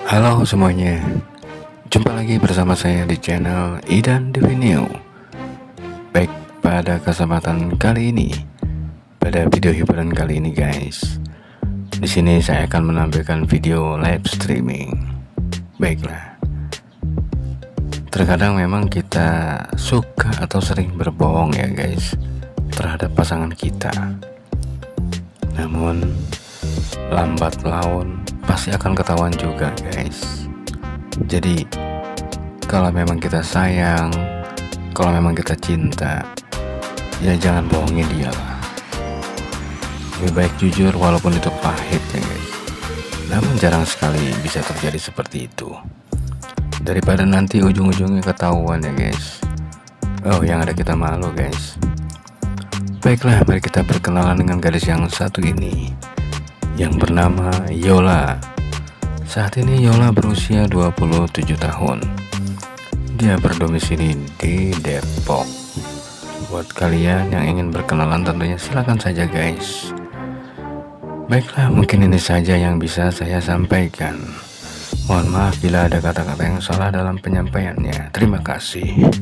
Halo semuanya, jumpa lagi bersama saya di channel Idan Devinio. Baik, pada kesempatan kali ini, pada video hiburan kali ini guys, di sini saya akan menampilkan video live streaming. Baiklah, terkadang memang kita suka atau sering berbohong ya guys terhadap pasangan kita. Namun lambat laun pasti akan ketahuan juga guys. Jadi kalau memang kita sayang, kalau memang kita cinta, ya jangan bohongin dia lah. Lebih baik jujur walaupun itu pahit ya guys. Namun jarang sekali bisa terjadi seperti itu, daripada nanti ujung-ujungnya ketahuan ya guys. Oh, yang ada kita malu guys. Baiklah, mari kita berkenalan dengan gadis yang satu ini, yang bernama Yola. Saat ini Yola berusia 27 tahun. Dia berdomisili di Depok. Buat kalian yang ingin berkenalan tentunya silakan saja guys. Baiklah, mungkin ini saja yang bisa saya sampaikan. Mohon maaf bila ada kata-kata yang salah dalam penyampaiannya. Terima kasih.